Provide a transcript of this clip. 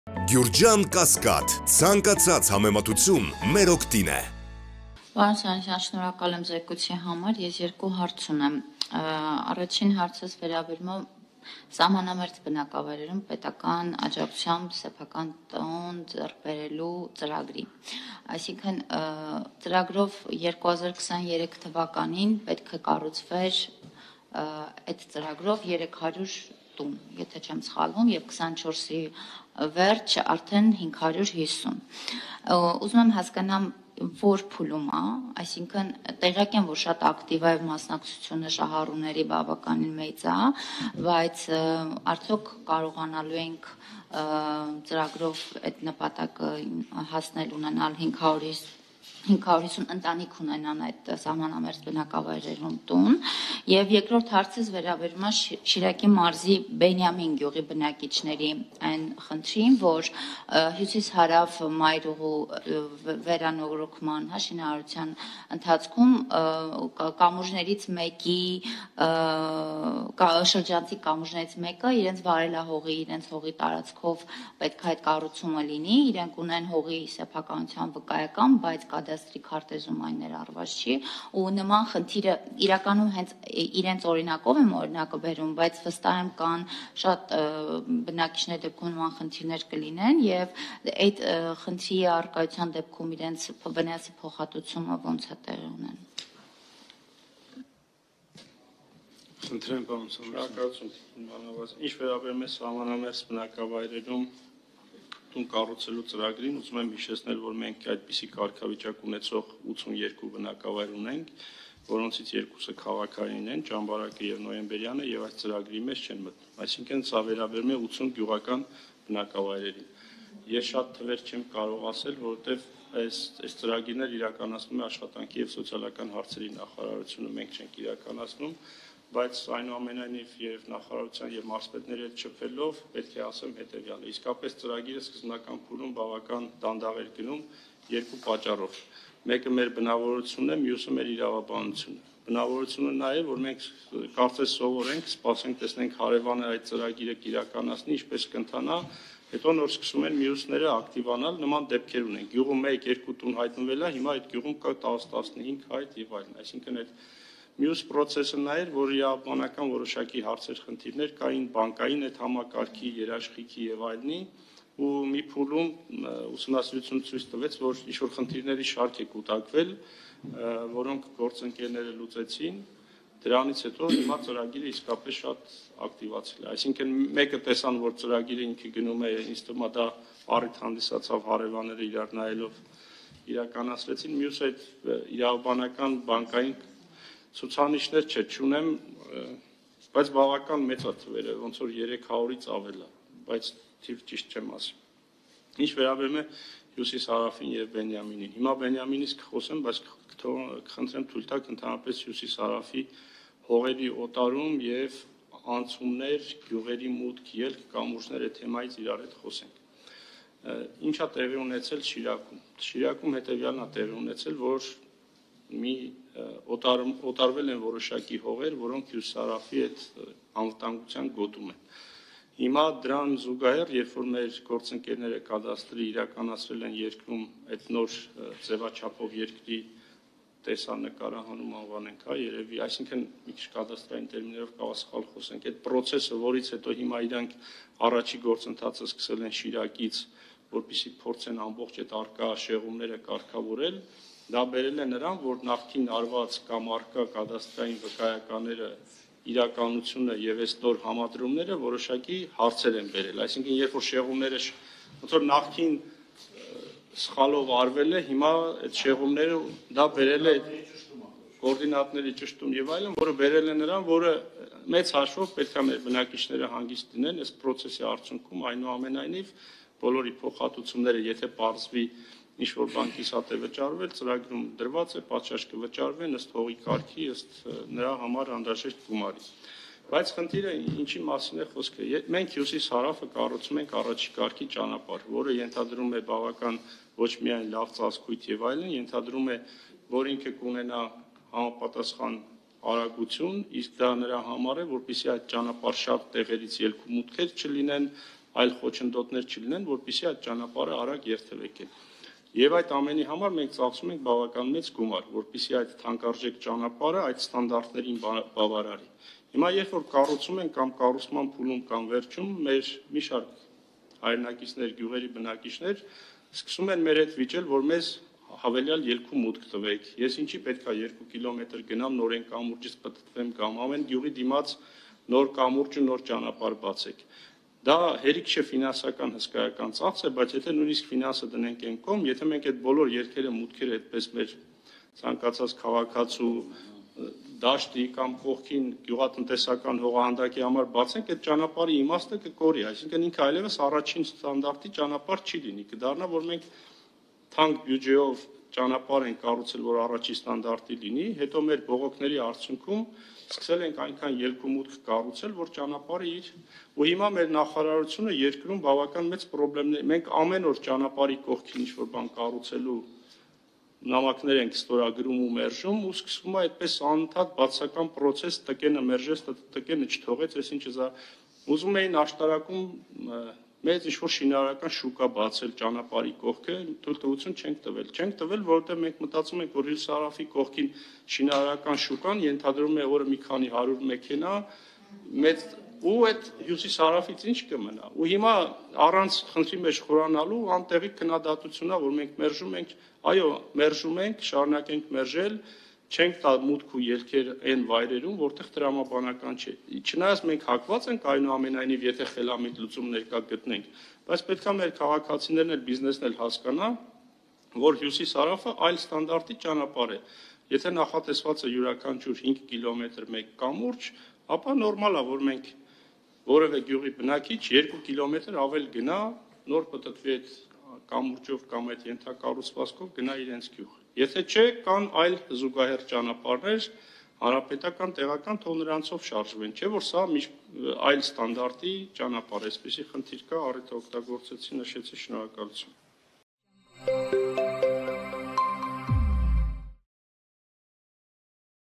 Գյուրջան Կասկադ, ցանկացած համեմատություն մեր օգտին է։ Պարոն Սանյան, շնորհակալ եմ զեկույցի համար։ Ես երկու հարց ունեմ։ Առաջին հարցս վերաբերում է սահմանամերձ բնակավայրերում պետական աջակցությամբ սեփական տուն ձեռք բերելու ծրագրի։ Այսինքն ծրագրով 2023 թվականին պետք է կառուցվեր այդ ծրագրով 300 տուն, եթե չեմ սխալվում, եւ 24-ի վերջ արդեն 550։ Ուզում եմ հասկանամ, որ փուլում է, այսինքն տեղյակ եմ, որ շատ ակտիվ է մասնակցությունը շահառուների բավականին մեծ է, բայց արդյոք կարողանալու ենք ծրագրով այդ նպատակը հասնել ունենալ 550 ընտանիք ունենան այդ սահմանամերձ բնակավայրերում տուն, եւ երկրորդ հարցս վերաբերում է Շիրակի մարզի Բենյամին գյուղի բնակիչների այն խնդրին, որ հյուսիս-հարավ մայրուղու վերանորոգման շինարարության ընթացքում կամուրջներից մեկի շրջանցիկ կամուրջներից մեկը իրենց վարելահողի, իրենց հողի տարածքով պետք է այդ կառուցումը լինի, իրենք ունեն հողի սեփականության վկայական, բայց կադաստրի քարտեզում այն ներառված չի, ու նման խնդիրը իրականում հենց իրենց օրինակով եմ օրինակը բերում, բայց վստահ եմ կան շատ բնակիչների դեպքում նման խնդիրներ կլինեն, եւ այդ խնդրի առկայության դեպքում իրենց վնասի փոխհատուցումը ոնց է տեղի ունենում։ Խնդրեմ, պարոն Շնորհակալություն, ինչ վերաբերում է սահմանամերձ բնակավայրերում տուն կառուցելու ծրագրին, ուզում եմ հիշեցնել, որ մենք այդպիսի կարգավիճակ ունեցող 82 բնակավայր ունենք, որոնցից երկուսը քաղաքային են, Ճամբարակը եւ Նոյեմբերյանը, եւ այս ծրագրի մեջ չեն մտնում։ Այսինքն սա վերաբերում է 80 գյուղական բնակավայրերին։ Ես շատ թվեր չեմ կարող ասել, որովհետեւ այս ծրագիրներ իրականացնում է աշխատանքի եւ սոցիալական հարցերի նախարարությունը, մենք չենք իրականացնում, բայց այնուամենայնիվ եւ նախարարության եւ մարզպետների հետ շփվելով պետք է ասեմ հետեւյալը. իսկապես ծրագիրը սկզբնական փուլում բավական դանդաղ էր գնում երկու պատճառով։ Մեկը մեր բնավորությունն է, մյուսը մեր իրավաբանությունը։ Բնավորությունը նա է, որ մենք կարծես սովորենք, սպասենք, տեսնենք հարևանը այդ ծրագիրը կիրականացնի, ինչպես կընթանա, հետո նոր սկսում են մյուսները ակտիվանալ, նման դեպքեր ունենք։ Գյուղում 1-2 տուն հայտնվել է, հիմա այդ գյուղում կա 10-15 հայտ եւ այլն, այսինքն այդ Մյուս process-ը նա էր, որ իրավաբանական որոշակի հարցեր, խնդիրներ կային բանկային այդ համակարգի, երաշխիքի եւ այլնի, ու մի փուլում ուսումնասիրությունը ցույց տվեց, որ ինչ-որ խնդիրների շարք է կուտակվել, որոնք գործընկերները լուծեցին, դրանից հետո հիմա ծրագիրը իսկապես շատ ակտիվացել է։ Այսինքն մեկը տեսան, որ ծրագիրը ինքը գնում է, ինձ թվում է դա առիթ հանդիսացավ հարևանները իրար նայելով իրականացրեցին, մյուս այդ իրավաբանական բանկային ցուցանիշներ չունեմ, բայց բավական մեծ է թվերը, ոնց որ 300-ից ավել է, բայց թիվ ճիշտ չեմ ասի։ Ինչ վերաբերում է հյուսիս-հարավին եւ Բենյամինին։ Հիմա Բենյամինից կխոսեմ, բայց կխնդրեմ թույլ տաք ընդհանրապես հյուսիս-հարավի հողերի օտարում եւ անցումներ, գյուղերի մուտք, ելք, կամուրջներ այդ թեմայից իրար հետ խոսենք։ Ինչա տեղի ունեցել Շիրակում։ Շիրակում հետեւյալն է տեղի ունեցել, որ մի օտարվել են որոշակի հողեր, որոնք հյուսիսարավի այդ անվտանգության գոտում են։ Հիմա դրան զուգահեռ, երբ որ մեր գործընկերները կադաստրի իրականացրել են երկրում այդ նոր ձևաչափով երկրի տեսանկարահանում անվանենք, երևի, այսինքն մի քիչ կադաստրային տերմիններով կարող սխալ խոսենք, այդ process-ը, որից հետո հիմա իրանք առաջի գործընթացը սկսել են Շիրակից, որպեսզի փորձեն ամբողջ այդ արկա շեղումները կարգավորել, դա բերել է նրան, որ նախքին արված կամ արկա կադաստրային վկայականները իրականությունը եւ այս նոր համադրումները որոշակի հարցեր են բերել։ Այսինքն, երբ որ շեղումները ոնց որ նախքին սխալով արվել է, հիմա այդ շեղումները դա բերել է կոորդինատների ճշտում եւ այլն, որը բերել է նրան, որը մեծ հաշվով պետք է մեր բնակիչները հանգիստ լինեն այս process-ի արդյունքում, այնուամենայնիվ բոլորի փոխհատուցումները, եթե պարզվի ինչ-որ բանկից հատ է վճարվել, ծրագրում դրված է, պատշաճ կվճարվեն ըստ հողի կարգի, ըստ նրա համար անհրաժեշտ գումարի։ Բայց խնդիրը ինչի մասին է խոսքը։ Մենք հյուսիս-հարավը կառուցում ենք առաջի կարգի ճանապարհ, որը ենթադրում է բավական ոչ միայն լավ ծածկույթ եւ այլն, ենթադրում է, որ ինքը կունենա համապատասխան արագություն, իսկ դա նրա համար է, որպեսզի այդ ճանապարհ շատ տեղերից ելք ու մուտքեր չլինեն, այլ խոչընդոտներ չլինեն, որպեսզի այդ ճանապարհը արագ երթևեկեն։ Եվ այդ ամենի համար մենք ծախսում ենք բավական մեծ գումար, որպեսզի այդ թանկարժեք ճանապարհը այդ ստանդարտներին բավարարի։ Հիմա երբ որ կառուցում են կամ կառուցման փուլում կամ վերջում մեր մի շարք հայրենակիցներ, գյուղերի բնակիչներ սկսում են մեր հետ վիճել, որ մեզ հավելյալ ելքու մուտք տվեք։ Ես ինչի պետք է 2 կիլոմետր գնամ նորեն կամուրջից պտտվեմ կամ ամեն գյուղի դիմաց նոր կամուրջ ու նոր ճանապարհ բացեք։ Դա հերիք չէ ֆինանսական հսկայական ծախս է, բայց եթե նույնիսկ ֆինանսը դնենք այն կողմ, եթե մենք այդ բոլոր ելքերը մուտքերը այդպես մեր ցանկացած քաղաքացու դաշտի կամ կողքին գյուղատնտեսական հողահանդակի համար բացենք, այդ ճանապարհի իմաստը կկորի, այսինքն ինքը այլևս առաջին ստանդարտի ճանապարհ չի լինի, կդառնա, որ մենք թանկ բյուջեով ճանապարհ են կառուցել, որ առաջի ստանդարտի լինի, հետո մեր բողոքների արդյունքում սկսել ենք այնքան ելքումուտք կառուցել, որ ճանապարհը իր ու հիմա մեր նախարարությունը երկրում բավական մեծ խնդիրներ, մենք ամեն օր ճանապարհի կողքին ինչ-որ բան կառուցելու նամակներ ենք ստորագրում ու մերժում ու սկսվում է այդպես անընդհատ բացական process տկենը մերժեց, տկենը չթողեց, այսինքն դա ուզում էին աշտարակում մեծ ինչ-որ շինարարական շուկա բացել ճանապարհի կողքը, թույլտվություն չենք տվել, որովհետև մենք մտածում ենք, որ Հյուսիսարավի կողքին շինարարական շուկան ենթադրում է օրը մի քանի 100 մեքենա, մեծ ու այդ Հյուսիսարավից ինչ կմնա։ Ու հիմա առանց խնդրի մեջ խորանալու անտեղի քննադատությունա, որ մենք մերժում ենք, այո, մերժում ենք, շարունակենք մերժել, չենք տա մուտք ու ելքեր այն վայրերում, որտեղ տրամաբանական չէ։ Չնայած մենք հակված ենք այնուամենայնիվ, եթե խելամիտ լուծումներ կա գտնենք, բայց պետք է մեր քաղաքացիներն էլ բիզնեսն էլ հասկանա, որ Հյուսիս-Հարավը այլ ստանդարտի ճանապարհ է։ Եթե նախատեսված է յուրաքանչյուր 5 կիլոմետր մեկ կամուրջ, ապա նորմալ է, որ մենք որևէ գյուղի բնակիչ 2 կիլոմետր ավել գնա, նոր պտտվի այդ կամուրջով կամ այդ ենթակառուցվածքով գնա իրենց գյուղ։ Եթե չէ, կան այլ զուգահեռ ճանապարհներ, հանրապետական, տեղական, թող նրանցով շարժվեն, չէ՞ որ սա այլ ստանդարտի ճանապարհ է, այսպեսի խնդիր կա, առիթը օգտագործեցի, նշեցի, շնորհակալություն։